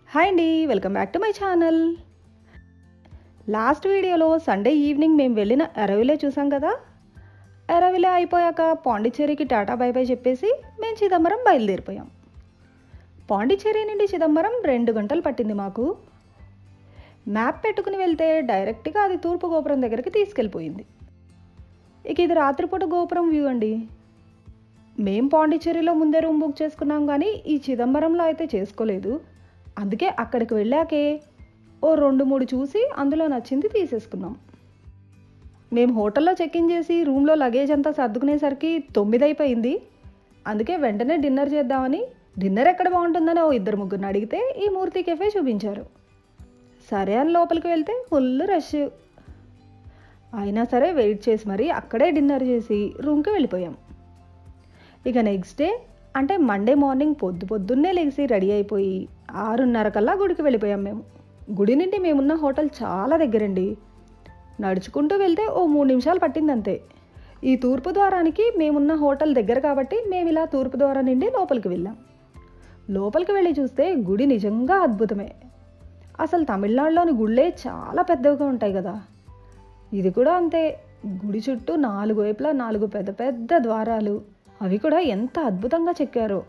Hi అండి, welcome back to my channel. Last వీడియోలో Sunday evening మేము వెళ్ళిన అరవిలే చూసాం కదా. అరవిలే అయిపోయాక పాండిచ్చేరికి టాటా బై బై చెప్పేసి మేము చిదంబరం బయలుదేరిపోయాం. పాండిచ్చేరి నుండి చిదంబరం 2 గంటలు పట్టింది మాకు. మ్యాప్ పెట్టుకుని వెళ్తే డైరెక్ట్గా అది తూర్పు గోపురం దగ్గరికి తీసుకెళ్ళిపోయింది. ఇక ఇది రాత్రిపూట గోపురం వ్యూ అండి. మేం పాండిచ్చేరిలో ముందే రూమ్ బుక్ చేసుకున్నాం, కానీ ఈ చిదంబరంలో అయితే చేసుకోలేదు. అందుకే అక్కడికి వెళ్ళాకే ఓ 2-3 చూసి అందులో నచ్చింది తీసేసుకున్నాం. మేము హోటల్లో చెక్ఇన్ చేసి రూమ్లో లగేజ్ అంతా సర్దుకునేసరికి 9 అయిపోయింది. అందుకే వెంటనే డిన్నర్ చేద్దామని, డిన్నర్ ఎక్కడ బాగుంటుందని ఓ 2-3 అడిగితే ఈ మూర్తి కెఫే చూపించారు. సరే అని లోపలికి వెళ్తే ఫుల్ రష్. అయినా సరే వెయిట్ చేసి మరీ అక్కడే డిన్నర్ చేసి రూమ్కి వెళ్ళిపోయాం. ఇక నెక్స్ట్ డే అంటే మండే మార్నింగ్ పొద్దున్నే లేచి రెడీ అయిపోయి 6:30 కల్లా గుడికి వెళ్ళిపోయాం. మేము గుడి నుండి మేమున్న హోటల్ చాలా దగ్గరండి. నడుచుకుంటూ వెళ్తే ఓ 3 నిమిషాలు పట్టిందంతే. ఈ తూర్పు ద్వారానికి మేమున్న హోటల్ దగ్గర కాబట్టి మేము ఇలా తూర్పు ద్వారం నుండి లోపలికి వెళ్ళాం. లోపలికి వెళ్ళి చూస్తే గుడి నిజంగా అద్భుతమే. అసలు తమిళనాడులోని గుళ్ళే చాలా పెద్దవిగా ఉంటాయి కదా. ఇది కూడా అంతే. గుడి చుట్టూ 4 వైపులా 4 పెద్ద పెద్ద ద్వారాలు, అవి కూడా ఎంత అద్భుతంగా చెక్కారో.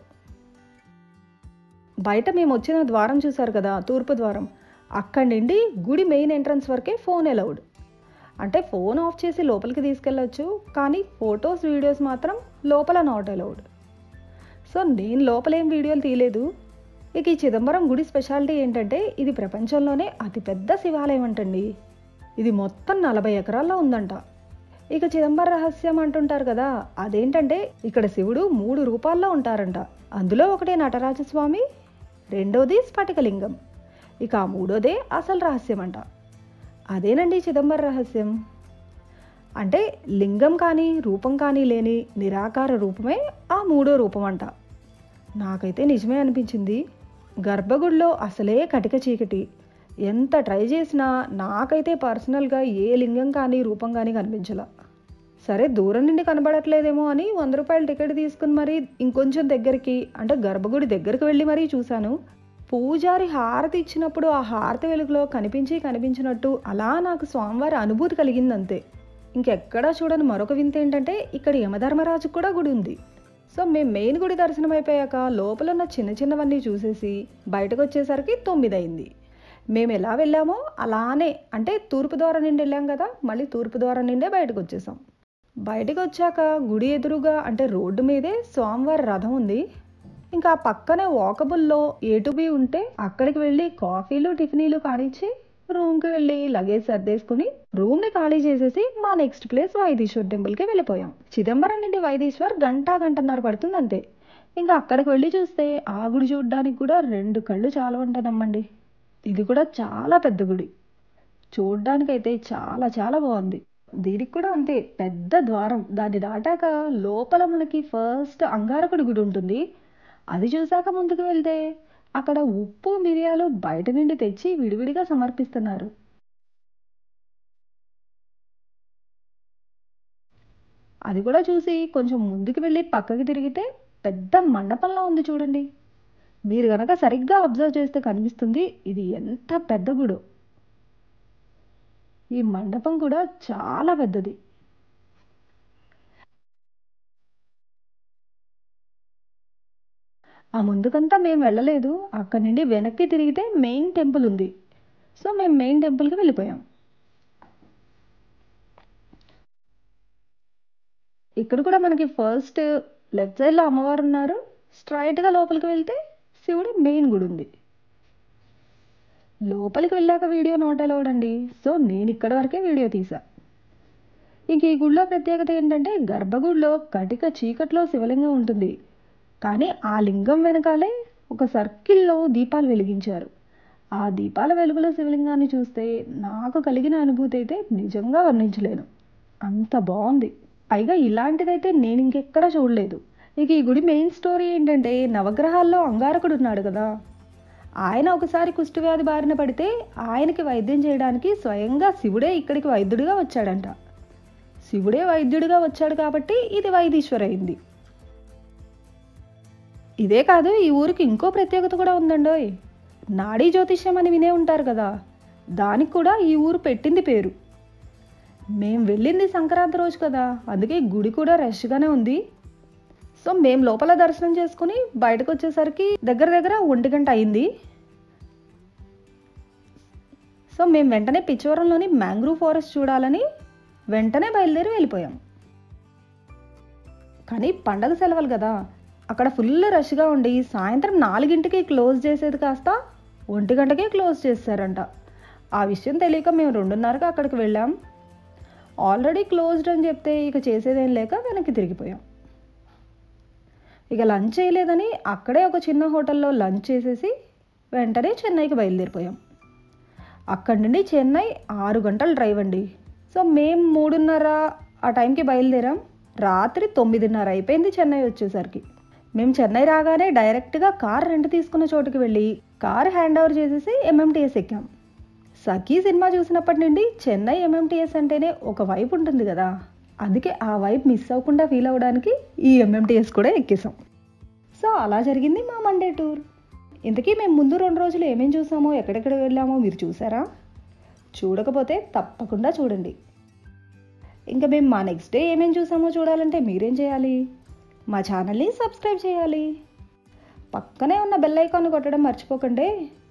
బయట మేము వచ్చిన ద్వారం చూసారు కదా, తూర్పు ద్వారం, అక్కడి నుండి గుడి మెయిన్ ఎంట్రన్స్ వరకే ఫోన్ అలౌడ్. అంటే ఫోన్ ఆఫ్ చేసి లోపలికి తీసుకెళ్ళొచ్చు, కానీ ఫొటోస్ వీడియోస్ మాత్రం లోపల నాట్ అలౌడ్. సో నేను లోపలేం వీడియోలు తీయలేదు. ఇక ఈ చిదంబరం గుడి స్పెషాలిటీ ఏంటంటే ఇది ప్రపంచంలోనే అతిపెద్ద శివాలయం అంటండి. ఇది మొత్తం 40 ఎకరాల్లో ఉందంట. ఇక చిదంబర రహస్యం అంటుంటారు కదా, అదేంటంటే ఇక్కడ శివుడు 3 రూపాల్లో ఉంటారంట. అందులో ఒకటే నటరాజస్వామి, రెండోది స్ఫటికలింగం, ఇక 3వదే అసలు రహస్యం అంట. అదేనండి చిదంబర రహస్యం. అంటే లింగం కానీ రూపం కానీ లేని నిరాకార రూపమే ఆ 3వ రూపం అంట. నాకైతే నిజమే అనిపించింది. గర్భగుడిలో అసలే కటిక చీకటి. ఎంత ట్రై చేసినా నాకైతే పర్సనల్గా ఏ లింగం కానీ రూపం కానీ కనిపించలా. సరే దూరం నుండి కనబడట్లేదేమో అని 100 రూపాయల టికెట్ తీసుకుని మరీ ఇంకొంచెం దగ్గరికి, అంటే గర్భగుడి దగ్గరికి వెళ్ళి మరీ చూశాను. పూజారి హారతి ఇచ్చినప్పుడు ఆ హారతి వెలుగులో కనిపించినట్టు అలా నాకు స్వామివారి అనుభూతి కలిగిందంతే. ఇంకెక్కడా చూడని మరొక వింత ఏంటంటే ఇక్కడ యమధర్మరాజు కూడా గుడి ఉంది. సో మేము మెయిన్ గుడి దర్శనం అయిపోయాక లోపల ఉన్న చిన్నవన్నీ చూసేసి బయటకు వచ్చేసరికి 9 అయింది. మేము ఎలా వెళ్ళామో అలానే, అంటే తూర్పు ద్వారం నుండి వెళ్ళాం కదా, మళ్ళీ తూర్పు ద్వారం నుండే బయటకు వచ్చేసాం. బయటకు వచ్చాక గుడి ఎదురుగా అంటే రోడ్డు మీదే స్వామివారి రథం ఉంది. ఇంకా పక్కనే వాకబుల్లో A2B ఉంటే అక్కడికి వెళ్ళి కాఫీలు టిఫినీలు కానిచ్చి రూమ్కి వెళ్ళి లగేజ్ సర్దేసుకుని రూమ్ని ఖాళీ చేసేసి మా నెక్స్ట్ ప్లేస్ వైదీశ్వర్ టెంపుల్కి వెళ్ళిపోయాం. చిదంబరం నుండి వైదీశ్వర్ గంటన్నర పడుతుంది అంతే. ఇంకా అక్కడికి వెళ్ళి చూస్తే ఆ గుడి చూడడానికి కూడా 2 కళ్ళు చాలా ఉంటుందమ్మండి. ఇది కూడా చాలా పెద్ద గుడి. చూడ్డానికైతే చాలా చాలా బాగుంది. దీనికి కూడా అంతే పెద్ద ద్వారం. దాన్ని దాటాక లోపల మనకి ఫస్ట్ అంగారకుడి గుడి ఉంటుంది. అది చూసాక ముందుకు వెళ్తే అక్కడ ఉప్పు మిరియాలు బయట నుండి తెచ్చి విడివిడిగా సమర్పిస్తున్నారు. అది కూడా చూసి కొంచెం ముందుకు వెళ్ళి పక్కకి తిరిగితే పెద్ద మండపంలా ఉంది చూడండి. మీరు గనక సరిగ్గా అబ్జర్వ్ చేస్తే కనిపిస్తుంది ఇది ఎంత పెద్ద గుడో. ఈ మండపం కూడా చాలా పెద్దది. ఆ ముందుకంతా మేము వెళ్ళలేదు. అక్కడి నుండి వెనక్కి తిరిగితే మెయిన్ టెంపుల్ ఉంది. సో మేము మెయిన్ టెంపుల్కి వెళ్ళిపోయాం. ఇక్కడ కూడా మనకి ఫస్ట్ లెఫ్ట్ సైడ్లో అమ్మవారు ఉన్నారు. స్ట్రైట్గా లోపలికి వెళ్తే శివుడి మెయిన్ గుడి ఉంది. లోపలికి వెళ్ళాక వీడియో నాట్ అలౌడ్ అండి. సో నేను ఇక్కడ వరకే వీడియో తీసా. ఇంక ఈ గుడిలో ప్రత్యేకత ఏంటంటే గర్భగుడిలో కటిక చీకట్లో శివలింగం ఉంటుంది, కానీ ఆ లింగం వెనకాలే ఒక సర్కిల్లో దీపాలు వెలిగించారు. ఆ దీపాల వెలుగులో శివలింగాన్ని చూస్తే నాకు కలిగిన అనుభూతి అయితే నిజంగా వర్ణించలేను. అంత బాగుంది. పైగా ఇలాంటిదైతే నేను ఇంకెక్కడా చూడలేదు. ఇక ఈ గుడి మెయిన్ స్టోరీ ఏంటంటే నవగ్రహాల్లో అంగారకుడు ఉన్నాడు కదా, ఆయన ఒకసారి కుష్ఠవ్యాధి బారిన పడితే ఆయనకి వైద్యం చేయడానికి స్వయంగా శివుడే ఇక్కడికి వైద్యుడిగా వచ్చాడంట. శివుడే వైద్యుడిగా వచ్చాడు కాబట్టి ఇది వైదీశ్వర్ అయింది. ఇదే కాదు, ఈ ఊరికి ఇంకో ప్రత్యేకత కూడా ఉందండోయ్. నాడీ జ్యోతిష్యం అని వినే ఉంటారు కదా, దానికి కూడా ఈ ఊరు పెట్టింది పేరు. మేము వెళ్ళింది సంక్రాంతి రోజు కదా, అందుకే గుడి కూడా రష్గానే ఉంది. సో మేము లోపల దర్శనం చేసుకుని బయటకు వచ్చేసరికి దగ్గర దగ్గర 1 గంట అయింది. సో మేము వెంటనే పిచ్చవరంలోని మ్యాంగ్రూవ్ ఫారెస్ట్ చూడాలని వెంటనే బయలుదేరి వెళ్ళిపోయాం. కానీ పండగ సెలవులు కదా, అక్కడ ఫుల్ రష్గా ఉండి సాయంత్రం 4ంటికి క్లోజ్ చేసేది కాస్త 1 గంటకే క్లోజ్ చేశారంట. ఆ విషయం తెలియక మేము 2:30కి అక్కడికి వెళ్ళాం. ఆల్రెడీ క్లోజ్డ్ అని చెప్తే ఇక చేసేదేం లేక వెనక్కి తిరిగిపోయాం. ఇక లంచ్ చేయలేదని అక్కడే ఒక చిన్న హోటల్లో లంచ్ చేసేసి వెంటనే చెన్నైకి బయలుదేరిపోయాం. అక్కడి నుండి చెన్నై 6 గంటల డ్రైవ్ అండి. సో మేము 3:30 ఆ టైంకి బయలుదేరాం. రాత్రి 9:30 అయిపోయింది చెన్నై వచ్చేసరికి. మేము చెన్నై రాగానే డైరెక్ట్గా కార్ రెంట్ తీసుకున్న చోటుకి వెళ్ళి కార్ హ్యాండ్ ఓవర్ చేసేసి ఎంఎంటీఎస్ ఎక్కాం. సఖీ సినిమా చూసినప్పటి నుండి చెన్నై ఎంఎంటీఎస్ అంటేనే ఒక వైబ్ ఉంటుంది కదా, అందుకే ఆ వైబ్ మిస్ అవ్వకుండా ఫీల్ అవ్వడానికి ఈ ఎంఎంటీఎస్ కూడా ఎక్కేసాం. సో అలా జరిగింది మా మండే టూర్. ఇంతకీ మేము ముందు 2 రోజులు ఏమేం చూసామో, ఎక్కడెక్కడ వెళ్ళామో మీరు చూసారా? చూడకపోతే తప్పకుండా చూడండి. ఇంకా మేము మా నెక్స్ట్ డే ఏమేం చూసామో చూడాలంటే మీరేం చేయాలి? మా ఛానల్ని సబ్స్క్రైబ్ చేయాలి. పక్కనే ఉన్న బెల్ ఐకాన్ కొట్టడం మర్చిపోకండి.